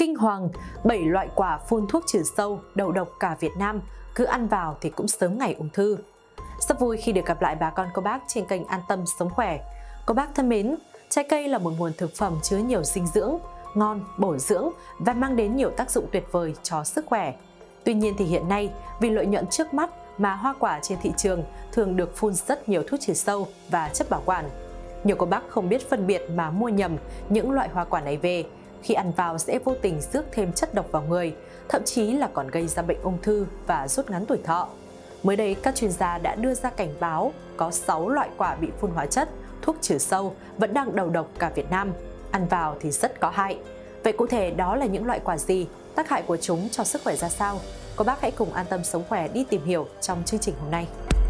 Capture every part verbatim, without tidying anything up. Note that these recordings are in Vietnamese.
Kinh hoàng, bảy loại quả phun thuốc trừ sâu, đầu độc cả Việt Nam, cứ ăn vào thì cũng sớm ngày ung thư. Rất vui khi được gặp lại bà con cô bác trên kênh An Tâm Sống Khỏe. Cô bác thân mến, trái cây là một nguồn thực phẩm chứa nhiều dinh dưỡng, ngon, bổ dưỡng và mang đến nhiều tác dụng tuyệt vời cho sức khỏe. Tuy nhiên thì hiện nay, vì lợi nhuận trước mắt mà hoa quả trên thị trường thường được phun rất nhiều thuốc trừ sâu và chất bảo quản. Nhiều cô bác không biết phân biệt mà mua nhầm những loại hoa quả này về, khi ăn vào sẽ vô tình rước thêm chất độc vào người, thậm chí là còn gây ra bệnh ung thư và rút ngắn tuổi thọ. Mới đây, các chuyên gia đã đưa ra cảnh báo có sáu loại quả bị phun hóa chất, thuốc trừ sâu vẫn đang đầu độc cả Việt Nam. Ăn vào thì rất có hại. Vậy cụ thể đó là những loại quả gì? Tác hại của chúng cho sức khỏe ra sao? Cô bác hãy cùng An Tâm Sống Khỏe đi tìm hiểu trong chương trình hôm nay.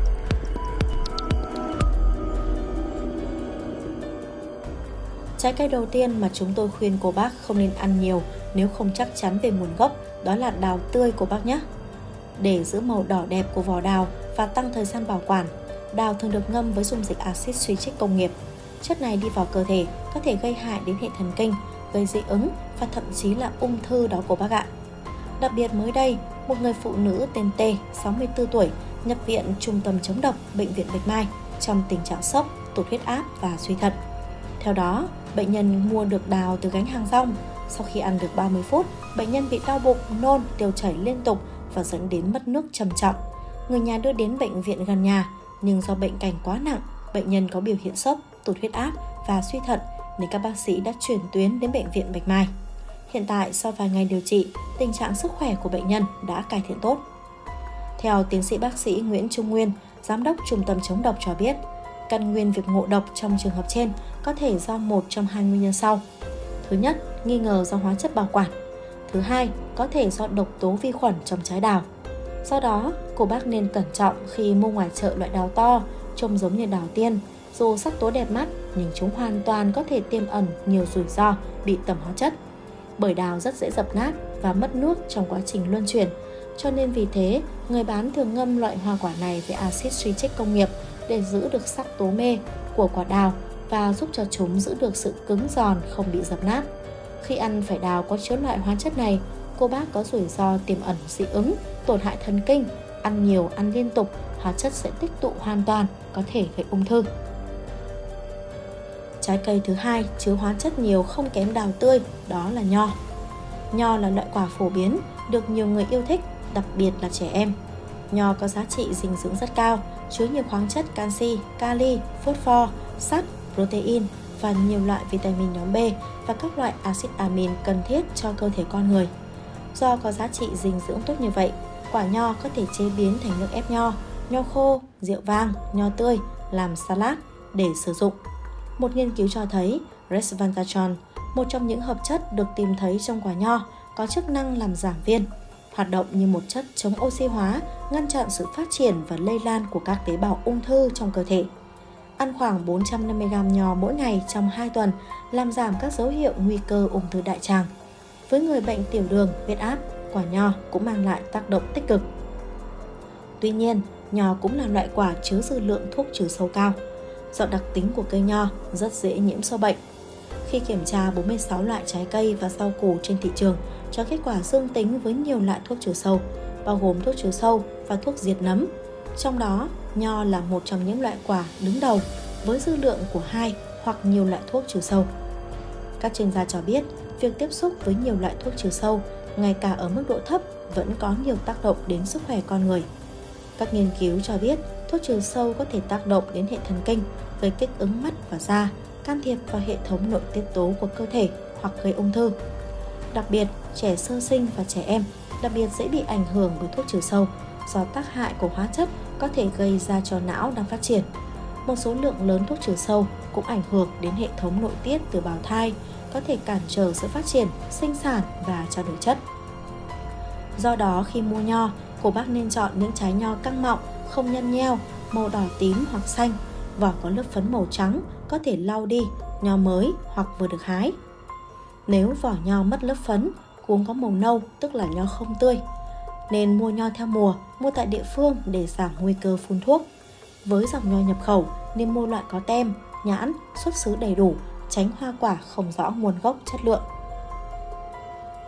Trái cây đầu tiên mà chúng tôi khuyên cô bác không nên ăn nhiều nếu không chắc chắn về nguồn gốc, đó là đào tươi cô bác nhé. Để giữ màu đỏ đẹp của vỏ đào và tăng thời gian bảo quản, đào thường được ngâm với dung dịch axit citric công nghiệp. Chất này đi vào cơ thể có thể gây hại đến hệ thần kinh, gây dị ứng và thậm chí là ung thư đó cô bác ạ. Đặc biệt mới đây, một người phụ nữ tên T, sáu mươi tư tuổi, nhập viện trung tâm chống độc bệnh viện Bạch Mai trong tình trạng sốc, tụt huyết áp và suy thận. Theo đó, bệnh nhân mua được đào từ gánh hàng rong. Sau khi ăn được ba mươi phút, bệnh nhân bị đau bụng, nôn, tiêu chảy liên tục và dẫn đến mất nước trầm trọng. Người nhà đưa đến bệnh viện gần nhà, nhưng do bệnh cảnh quá nặng, bệnh nhân có biểu hiện sốc, tụt huyết áp và suy thận nên các bác sĩ đã chuyển tuyến đến bệnh viện Bạch Mai. Hiện tại, sau vài ngày điều trị, tình trạng sức khỏe của bệnh nhân đã cải thiện tốt. Theo tiến sĩ bác sĩ Nguyễn Trung Nguyên, giám đốc Trung tâm chống độc cho biết, căn nguyên việc ngộ độc trong trường hợp trên có thể do một trong hai nguyên nhân sau. Thứ nhất, nghi ngờ do hóa chất bảo quản. Thứ hai, có thể do độc tố vi khuẩn trong trái đào. Do đó, cô bác nên cẩn trọng khi mua ngoài chợ loại đào to, trông giống như đào tiên. Dù sắc tố đẹp mắt, nhưng chúng hoàn toàn có thể tiềm ẩn nhiều rủi ro bị tẩm hóa chất. Bởi đào rất dễ dập nát và mất nước trong quá trình luân chuyển. Cho nên vì thế, người bán thường ngâm loại hoa quả này với axit citric công nghiệp để giữ được sắc tố mê của quả đào và giúp cho chúng giữ được sự cứng giòn, không bị dập nát. Khi ăn phải đào có chứa loại hóa chất này, cô bác có rủi ro tiềm ẩn dị ứng, tổn hại thần kinh, ăn nhiều, ăn liên tục, hóa chất sẽ tích tụ hoàn toàn, có thể gây ung thư. Trái cây thứ hai chứa hóa chất nhiều không kém đào tươi, đó là nho. Nho là loại quả phổ biến, được nhiều người yêu thích, đặc biệt là trẻ em. Nho có giá trị dinh dưỡng rất cao, chứa nhiều khoáng chất canxi, kali, phosphor, sắt, protein và nhiều loại vitamin nhóm B và các loại axit amin cần thiết cho cơ thể con người. Do có giá trị dinh dưỡng tốt như vậy, quả nho có thể chế biến thành nước ép nho, nho khô, rượu vang, nho tươi, làm salad để sử dụng. Một nghiên cứu cho thấy resveratrol, một trong những hợp chất được tìm thấy trong quả nho, có chức năng làm giảm viêm, hoạt động như một chất chống oxy hóa, ngăn chặn sự phát triển và lây lan của các tế bào ung thư trong cơ thể. Ăn khoảng bốn trăm năm mươi gam nho mỗi ngày trong hai tuần làm giảm các dấu hiệu nguy cơ ung thư đại tràng. Với người bệnh tiểu đường, huyết áp, quả nho cũng mang lại tác động tích cực. Tuy nhiên, nho cũng là loại quả chứa dư lượng thuốc trừ sâu cao. Do đặc tính của cây nho rất dễ nhiễm sâu bệnh. Khi kiểm tra bốn mươi sáu loại trái cây và rau củ trên thị trường cho kết quả dương tính với nhiều loại thuốc trừ sâu, bao gồm thuốc trừ sâu và thuốc diệt nấm. Trong đó, nho là một trong những loại quả đứng đầu với dư lượng của hai hoặc nhiều loại thuốc trừ sâu. Các chuyên gia cho biết, việc tiếp xúc với nhiều loại thuốc trừ sâu, ngay cả ở mức độ thấp, vẫn có nhiều tác động đến sức khỏe con người. Các nghiên cứu cho biết, thuốc trừ sâu có thể tác động đến hệ thần kinh, gây kích ứng mắt và da, can thiệp vào hệ thống nội tiết tố của cơ thể hoặc gây ung thư. Đặc biệt, trẻ sơ sinh và trẻ em đặc biệt dễ bị ảnh hưởng bởi thuốc trừ sâu do tác hại của hóa chất có thể gây ra cho não đang phát triển. Một số lượng lớn thuốc trừ sâu cũng ảnh hưởng đến hệ thống nội tiết từ bào thai, có thể cản trở sự phát triển, sinh sản và trao đổi chất. Do đó, khi mua nho, cô bác nên chọn những trái nho căng mọng, không nhăn nheo, màu đỏ tím hoặc xanh, vỏ có lớp phấn màu trắng, có thể lau đi, nho mới hoặc vừa được hái. Nếu vỏ nho mất lớp phấn, cuống có màu nâu, tức là nho không tươi. Nên mua nho theo mùa, mua tại địa phương để giảm nguy cơ phun thuốc. Với dòng nho nhập khẩu, nên mua loại có tem, nhãn, xuất xứ đầy đủ, tránh hoa quả không rõ nguồn gốc chất lượng.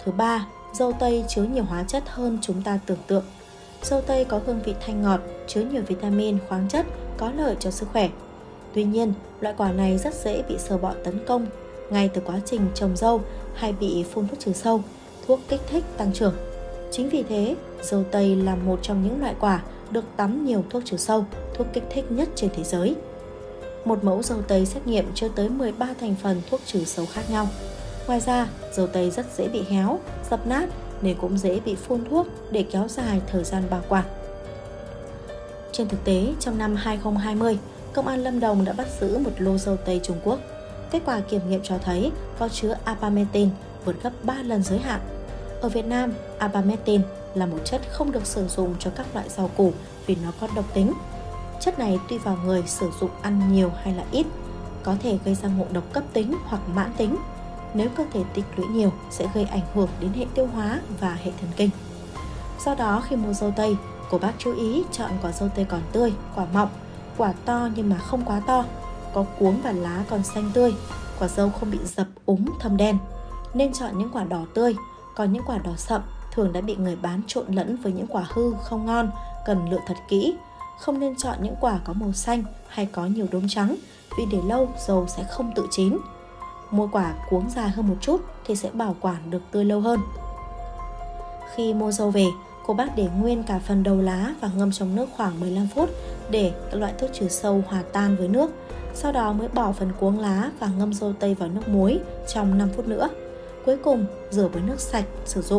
Thứ ba, dâu tây chứa nhiều hóa chất hơn chúng ta tưởng tượng. Dâu tây có hương vị thanh ngọt, chứa nhiều vitamin, khoáng chất, có lợi cho sức khỏe. Tuy nhiên, loại quả này rất dễ bị sâu bọ tấn công ngay từ quá trình trồng dâu hay bị phun thuốc trừ sâu, thuốc kích thích tăng trưởng. Chính vì thế, dâu tây là một trong những loại quả được tắm nhiều thuốc trừ sâu, thuốc kích thích nhất trên thế giới. Một mẫu dâu tây xét nghiệm chứa tới mười ba thành phần thuốc trừ sâu khác nhau. Ngoài ra, dâu tây rất dễ bị héo, dập nát nên cũng dễ bị phun thuốc để kéo dài thời gian bảo quản. Trên thực tế, trong năm hai không hai không, Công an Lâm Đồng đã bắt giữ một lô dâu tây Trung Quốc. Kết quả kiểm nghiệm cho thấy có chứa abamectin vượt gấp ba lần giới hạn. Ở Việt Nam, abamectin là một chất không được sử dụng cho các loại rau củ vì nó có độc tính. Chất này tùy vào người sử dụng ăn nhiều hay là ít, có thể gây ra ngộ độc cấp tính hoặc mãn tính. Nếu cơ thể tích lũy nhiều sẽ gây ảnh hưởng đến hệ tiêu hóa và hệ thần kinh. Do đó khi mua dâu tây, cô bác chú ý chọn quả dâu tây còn tươi, quả mọng, quả to nhưng mà không quá to, có cuống và lá còn xanh tươi, quả dâu không bị dập úng thâm đen. Nên chọn những quả đỏ tươi, còn những quả đỏ sậm thường đã bị người bán trộn lẫn với những quả hư không ngon, cần lựa thật kỹ. Không nên chọn những quả có màu xanh hay có nhiều đốm trắng vì để lâu dâu sẽ không tự chín. Mua quả cuống dài hơn một chút thì sẽ bảo quản được tươi lâu hơn. Khi mua dâu về, cô bác để nguyên cả phần đầu lá và ngâm trong nước khoảng mười lăm phút để các loại thuốc trừ sâu hòa tan với nước. Sau đó mới bỏ phần cuống lá và ngâm dâu tây vào nước muối trong năm phút nữa. Cuối cùng rửa với nước sạch sử dụng.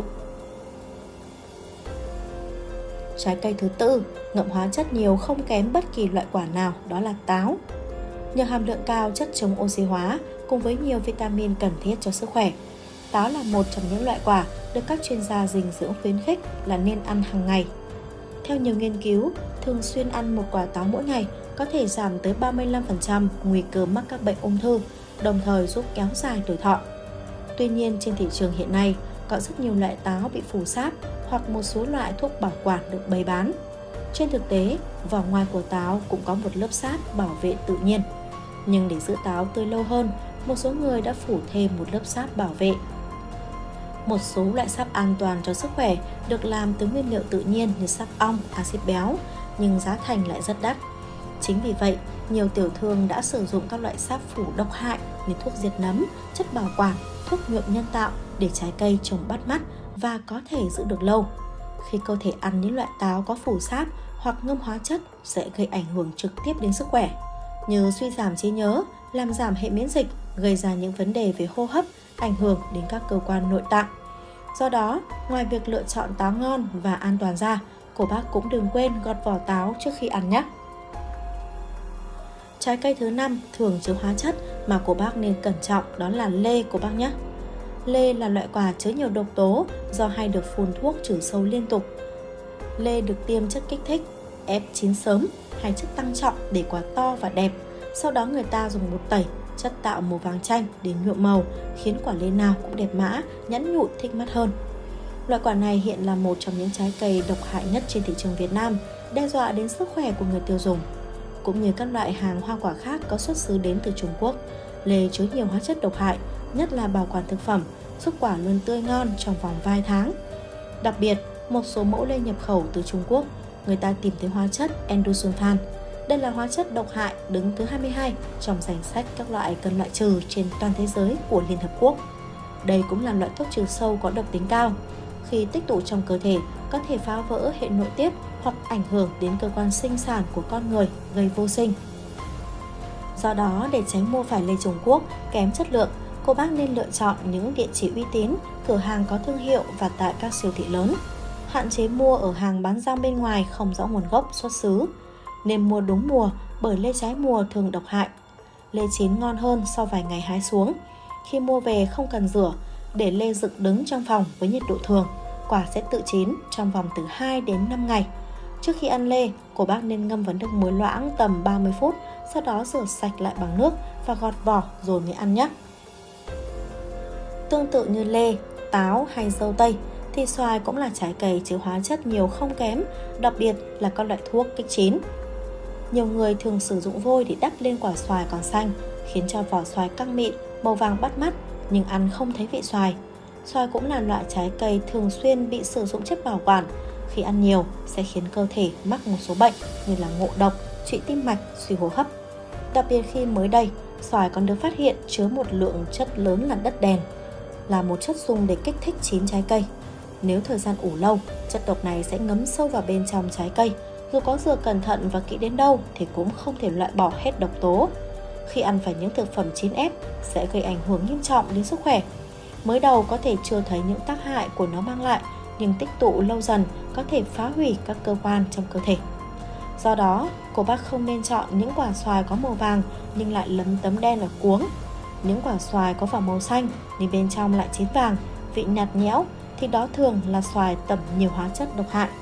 Trái cây thứ tư, ngậm hóa chất nhiều không kém bất kỳ loại quả nào, đó là táo. Nhờ hàm lượng cao chất chống oxy hóa cùng với nhiều vitamin cần thiết cho sức khỏe, táo là một trong những loại quả được các chuyên gia dinh dưỡng khuyến khích là nên ăn hàng ngày. Theo nhiều nghiên cứu, thường xuyên ăn một quả táo mỗi ngày có thể giảm tới ba mươi lăm phần trăm nguy cơ mắc các bệnh ung thư, đồng thời giúp kéo dài tuổi thọ. Tuy nhiên, trên thị trường hiện nay có rất nhiều loại táo bị phù sáp hoặc một số loại thuốc bảo quản được bày bán. Trên thực tế, vỏ ngoài của táo cũng có một lớp sáp bảo vệ tự nhiên. Nhưng để giữ táo tươi lâu hơn, một số người đã phủ thêm một lớp sáp bảo vệ. Một số loại sáp an toàn cho sức khỏe được làm từ nguyên liệu tự nhiên như sáp ong, axit béo, nhưng giá thành lại rất đắt. Chính vì vậy, nhiều tiểu thương đã sử dụng các loại sáp phủ độc hại như thuốc diệt nấm, chất bảo quản, thuốc nhuộm nhân tạo để trái cây trông bắt mắt và có thể giữ được lâu. Khi cơ thể ăn những loại táo có phủ sáp hoặc ngâm hóa chất sẽ gây ảnh hưởng trực tiếp đến sức khỏe, như suy giảm trí nhớ, làm giảm hệ miễn dịch, gây ra những vấn đề về hô hấp, ảnh hưởng đến các cơ quan nội tạng. Do đó, ngoài việc lựa chọn táo ngon và an toàn ra, cô bác cũng đừng quên gọt vỏ táo trước khi ăn nhé. Trái cây thứ năm thường chứa hóa chất mà cô bác nên cẩn trọng, đó là lê cô bác nhé. Lê là loại quả chứa nhiều độc tố do hay được phun thuốc trừ sâu liên tục. Lê được tiêm chất kích thích, ép chín sớm hay chất tăng trọng để quả to và đẹp. Sau đó người ta dùng bột tẩy, chất tạo màu vàng chanh để nhuộm màu, khiến quả lê nào cũng đẹp mã, nhẵn nhụi thích mắt hơn. Loại quả này hiện là một trong những trái cây độc hại nhất trên thị trường Việt Nam, đe dọa đến sức khỏe của người tiêu dùng. Cũng như các loại hàng hoa quả khác có xuất xứ đến từ Trung Quốc, lê chứa nhiều hóa chất độc hại, nhất là bảo quản thực phẩm, giúp quả luôn tươi ngon trong vòng vài tháng. Đặc biệt, một số mẫu lê nhập khẩu từ Trung Quốc, người ta tìm thấy hóa chất endosulfan. Đây là hóa chất độc hại đứng thứ hai mươi hai trong danh sách các loại cần loại trừ trên toàn thế giới của Liên Hợp Quốc. Đây cũng là loại thuốc trừ sâu có độc tính cao. Khi tích tụ trong cơ thể, có thể phá vỡ hệ nội tiết hoặc ảnh hưởng đến cơ quan sinh sản của con người, gây vô sinh. Do đó, để tránh mua phải lê Trung Quốc kém chất lượng, cô bác nên lựa chọn những địa chỉ uy tín, cửa hàng có thương hiệu và tại các siêu thị lớn. Hạn chế mua ở hàng bán rau bên ngoài không rõ nguồn gốc xuất xứ. Nên mua đúng mùa bởi lê trái mùa thường độc hại. Lê chín ngon hơn sau vài ngày hái xuống. Khi mua về không cần rửa, để lê dựng đứng trong phòng với nhiệt độ thường, quả sẽ tự chín trong vòng từ hai đến năm ngày. Trước khi ăn lê, cô bác nên ngâm vào nước muối loãng tầm ba mươi phút, sau đó rửa sạch lại bằng nước và gọt vỏ rồi mới ăn nhé. Tương tự như lê, táo hay dâu tây, thì xoài cũng là trái cây chứa hóa chất nhiều không kém, đặc biệt là các loại thuốc kích chín. Nhiều người thường sử dụng vôi để đắp lên quả xoài còn xanh, khiến cho vỏ xoài căng mịn, màu vàng bắt mắt, nhưng ăn không thấy vị xoài. Xoài cũng là loại trái cây thường xuyên bị sử dụng chất bảo quản. Khi ăn nhiều sẽ khiến cơ thể mắc một số bệnh như là ngộ độc, trụy tim mạch, suy hô hấp. Đặc biệt khi mới đây, xoài còn được phát hiện chứa một lượng chất lớn là đất đèn, là một chất dùng để kích thích chín trái cây. Nếu thời gian ủ lâu, chất độc này sẽ ngấm sâu vào bên trong trái cây. Dù có rửa cẩn thận và kỹ đến đâu thì cũng không thể loại bỏ hết độc tố. Khi ăn phải những thực phẩm chín ép sẽ gây ảnh hưởng nghiêm trọng đến sức khỏe. Mới đầu có thể chưa thấy những tác hại của nó mang lại, nhưng tích tụ lâu dần có thể phá hủy các cơ quan trong cơ thể. Do đó, cô bác không nên chọn những quả xoài có màu vàng nhưng lại lấm tấm đen ở cuống. Những quả xoài có vỏ màu xanh nhưng bên trong lại chín vàng, vị nhạt nhẽo thì đó thường là xoài tẩm nhiều hóa chất độc hại.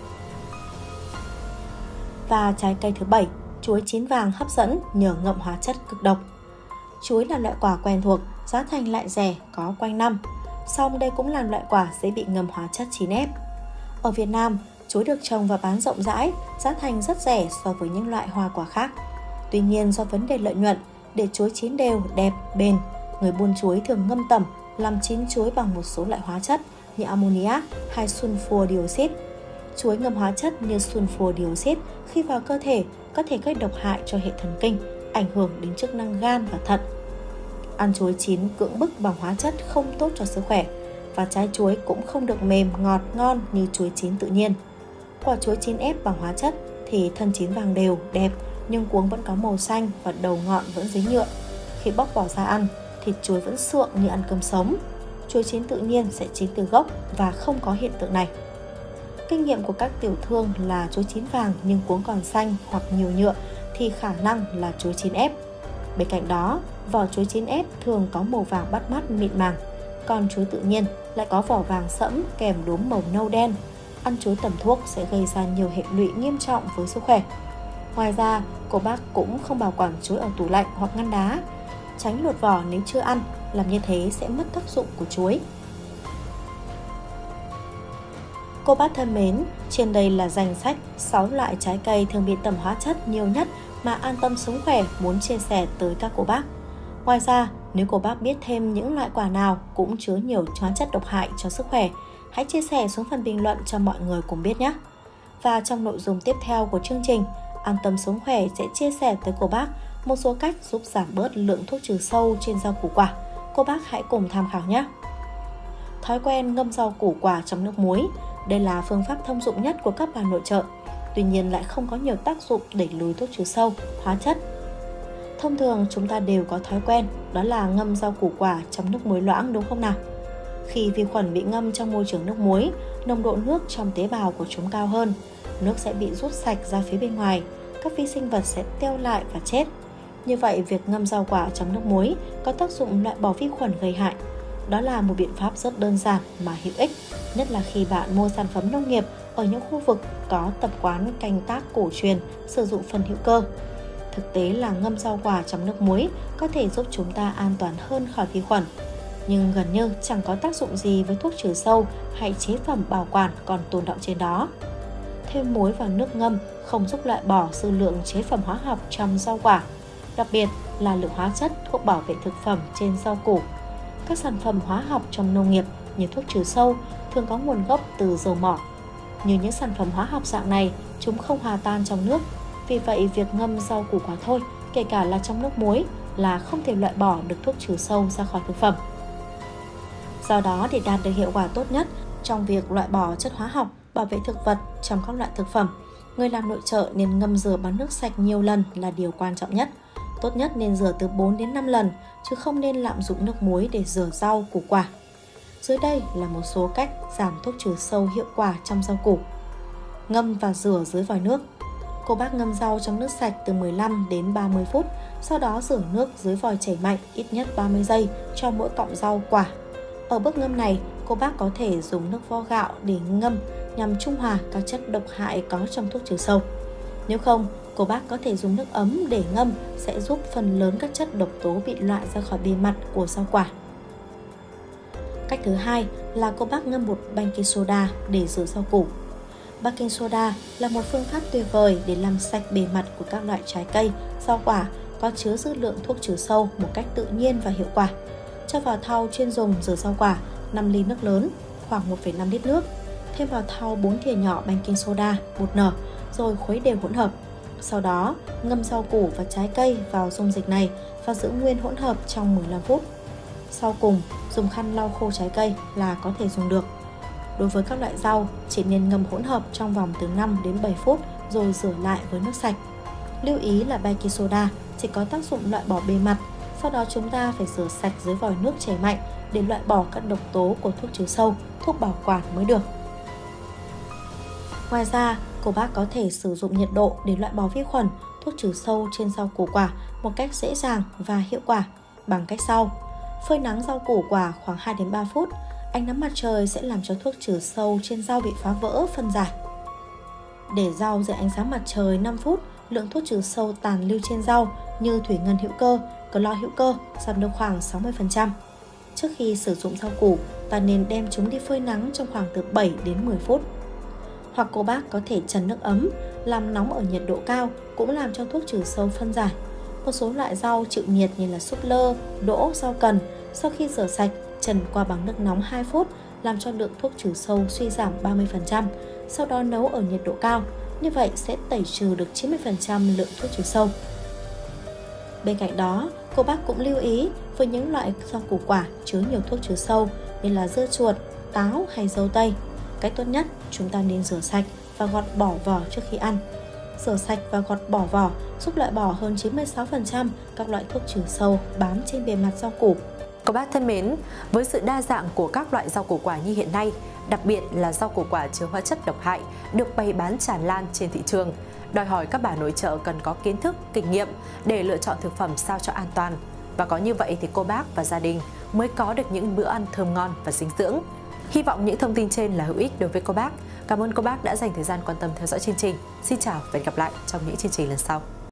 Và trái cây thứ bảy, chuối chín vàng hấp dẫn nhờ ngậm hóa chất cực độc. Chuối là loại quả quen thuộc, giá thành lại rẻ, có quanh năm. Song đây cũng là loại quả dễ bị ngâm hóa chất chín ép. Ở Việt Nam, chuối được trồng và bán rộng rãi, giá thành rất rẻ so với những loại hoa quả khác. Tuy nhiên do vấn đề lợi nhuận, để chuối chín đều, đẹp, bền, người buôn chuối thường ngâm tẩm làm chín chuối bằng một số loại hóa chất như ammoniac hay sulfur dioxide. Chuối ngâm hóa chất như sulfur dioxide khi vào cơ thể có thể gây độc hại cho hệ thần kinh, ảnh hưởng đến chức năng gan và thận. Ăn chuối chín cưỡng bức bằng hóa chất không tốt cho sức khỏe, và trái chuối cũng không được mềm, ngọt, ngon như chuối chín tự nhiên. Quả chuối chín ép bằng hóa chất thì thân chín vàng đều, đẹp, nhưng cuống vẫn có màu xanh và đầu ngọn vẫn dính nhựa. Khi bóc vỏ ra ăn, thịt chuối vẫn sượng như ăn cơm sống. Chuối chín tự nhiên sẽ chín từ gốc và không có hiện tượng này. Kinh nghiệm của các tiểu thương là chuối chín vàng nhưng cuống còn xanh hoặc nhiều nhựa thì khả năng là chuối chín ép. Bên cạnh đó, vỏ chuối chín ép thường có màu vàng bắt mắt mịn màng, còn chuối tự nhiên lại có vỏ vàng sẫm kèm đốm màu nâu đen. Ăn chuối tẩm thuốc sẽ gây ra nhiều hệ lụy nghiêm trọng với sức khỏe. Ngoài ra, cô bác cũng không bảo quản chuối ở tủ lạnh hoặc ngăn đá. Tránh lột vỏ nếu chưa ăn, làm như thế sẽ mất tác dụng của chuối. Cô bác thân mến, trên đây là danh sách sáu loại trái cây thường bị tẩm hóa chất nhiều nhất mà An Tâm Sống Khỏe muốn chia sẻ tới các cô bác. Ngoài ra, nếu cô bác biết thêm những loại quả nào cũng chứa nhiều hóa chất độc hại cho sức khỏe, hãy chia sẻ xuống phần bình luận cho mọi người cùng biết nhé. Và trong nội dung tiếp theo của chương trình, An Tâm Sống Khỏe sẽ chia sẻ tới cô bác một số cách giúp giảm bớt lượng thuốc trừ sâu trên rau củ quả. Cô bác hãy cùng tham khảo nhé. Thói quen ngâm rau củ quả trong nước muối. Đây là phương pháp thông dụng nhất của các bà nội trợ, tuy nhiên lại không có nhiều tác dụng đẩy lùi thuốc trừ sâu, hóa chất. Thông thường chúng ta đều có thói quen đó là ngâm rau củ quả trong nước muối loãng, đúng không nào? Khi vi khuẩn bị ngâm trong môi trường nước muối, nồng độ nước trong tế bào của chúng cao hơn, nước sẽ bị rút sạch ra phía bên ngoài, các vi sinh vật sẽ teo lại và chết. Như vậy, việc ngâm rau quả trong nước muối có tác dụng loại bỏ vi khuẩn gây hại. Đó là một biện pháp rất đơn giản mà hữu ích, nhất là khi bạn mua sản phẩm nông nghiệp ở những khu vực có tập quán canh tác cổ truyền sử dụng phân hữu cơ. Thực tế là ngâm rau quả trong nước muối có thể giúp chúng ta an toàn hơn khỏi vi khuẩn, nhưng gần như chẳng có tác dụng gì với thuốc trừ sâu hay chế phẩm bảo quản còn tồn đọng trên đó. Thêm muối vào nước ngâm không giúp loại bỏ dư lượng chế phẩm hóa học trong rau quả, đặc biệt là lượng hóa chất, thuốc bảo vệ thực phẩm trên rau củ. Các sản phẩm hóa học trong nông nghiệp như thuốc trừ sâu thường có nguồn gốc từ dầu mỏ. Như những sản phẩm hóa học dạng này, chúng không hòa tan trong nước. Vì vậy, việc ngâm rau củ quả thôi, kể cả là trong nước muối, là không thể loại bỏ được thuốc trừ sâu ra khỏi thực phẩm. Do đó, để đạt được hiệu quả tốt nhất trong việc loại bỏ chất hóa học, bảo vệ thực vật trong các loại thực phẩm, người làm nội trợ nên ngâm rửa bằng nước sạch nhiều lần là điều quan trọng nhất. Tốt nhất nên rửa từ bốn đến năm lần, chứ không nên lạm dụng nước muối để rửa rau củ quả. Dưới đây là một số cách giảm thuốc trừ sâu hiệu quả trong rau củ. Ngâm và rửa dưới vòi nước. Cô bác ngâm rau trong nước sạch từ mười lăm đến ba mươi phút, sau đó rửa nước dưới vòi chảy mạnh ít nhất ba mươi giây cho mỗi cọng rau quả. Ở bước ngâm này, cô bác có thể dùng nước vo gạo để ngâm nhằm trung hòa các chất độc hại có trong thuốc trừ sâu. Nếu không, cô bác có thể dùng nước ấm để ngâm sẽ giúp phần lớn các chất độc tố bị loại ra khỏi bề mặt của rau quả. Cách thứ hai là cô bác ngâm bột baking soda để rửa rau củ. Baking soda là một phương pháp tuyệt vời để làm sạch bề mặt của các loại trái cây, rau quả có chứa dư lượng thuốc trừ sâu một cách tự nhiên và hiệu quả. Cho vào thau chuyên dùng rửa rau quả, năm ly nước lớn, khoảng một phẩy năm lít nước. Thêm vào thau bốn thìa nhỏ baking soda, bột nở, rồi khuấy đều hỗn hợp. Sau đó, ngâm rau củ và trái cây vào dung dịch này và giữ nguyên hỗn hợp trong mười lăm phút. Sau cùng, dùng khăn lau khô trái cây là có thể dùng được. Đối với các loại rau, chỉ nên ngâm hỗn hợp trong vòng từ năm đến bảy phút rồi rửa lại với nước sạch. Lưu ý là baking soda chỉ có tác dụng loại bỏ bề mặt, sau đó chúng ta phải rửa sạch dưới vòi nước chảy mạnh để loại bỏ các độc tố của thuốc trừ sâu, thuốc bảo quản mới được. Ngoài ra, cô bác có thể sử dụng nhiệt độ để loại bỏ vi khuẩn, thuốc trừ sâu trên rau củ quả một cách dễ dàng và hiệu quả bằng cách sau. Phơi nắng rau củ quả khoảng hai đến ba phút, ánh nắng mặt trời sẽ làm cho thuốc trừ sâu trên rau bị phá vỡ, phân giải. Để rau dưới ánh sáng mặt trời năm phút, lượng thuốc trừ sâu tàn lưu trên rau như thủy ngân hữu cơ, clo hữu cơ giảm được khoảng sáu mươi phần trăm. Trước khi sử dụng rau củ, ta nên đem chúng đi phơi nắng trong khoảng từ bảy đến mười phút. Hoặc cô bác có thể trần nước ấm, làm nóng ở nhiệt độ cao cũng làm cho thuốc trừ sâu phân giải. Một số loại rau chịu nhiệt như là súp lơ, đỗ, rau cần, sau khi rửa sạch, trần qua bằng nước nóng hai phút làm cho lượng thuốc trừ sâu suy giảm ba mươi phần trăm, sau đó nấu ở nhiệt độ cao. Như vậy sẽ tẩy trừ được chín mươi phần trăm lượng thuốc trừ sâu. Bên cạnh đó, cô bác cũng lưu ý với những loại rau củ quả chứa nhiều thuốc trừ sâu như là dưa chuột, táo hay dâu tây. Cách tốt nhất, chúng ta nên rửa sạch và gọt bỏ vỏ trước khi ăn. Rửa sạch và gọt bỏ vỏ giúp loại bỏ hơn chín mươi sáu phần trăm các loại thuốc trừ sâu bám trên bề mặt rau củ. Cô bác thân mến, với sự đa dạng của các loại rau củ quả như hiện nay, đặc biệt là rau củ quả chứa hóa chất độc hại được bày bán tràn lan trên thị trường, đòi hỏi các bà nội trợ cần có kiến thức, kinh nghiệm để lựa chọn thực phẩm sao cho an toàn. Và có như vậy thì cô bác và gia đình mới có được những bữa ăn thơm ngon và dinh dưỡng. Hy vọng những thông tin trên là hữu ích đối với cô bác. Cảm ơn cô bác đã dành thời gian quan tâm theo dõi chương trình. Xin chào và hẹn gặp lại trong những chương trình lần sau.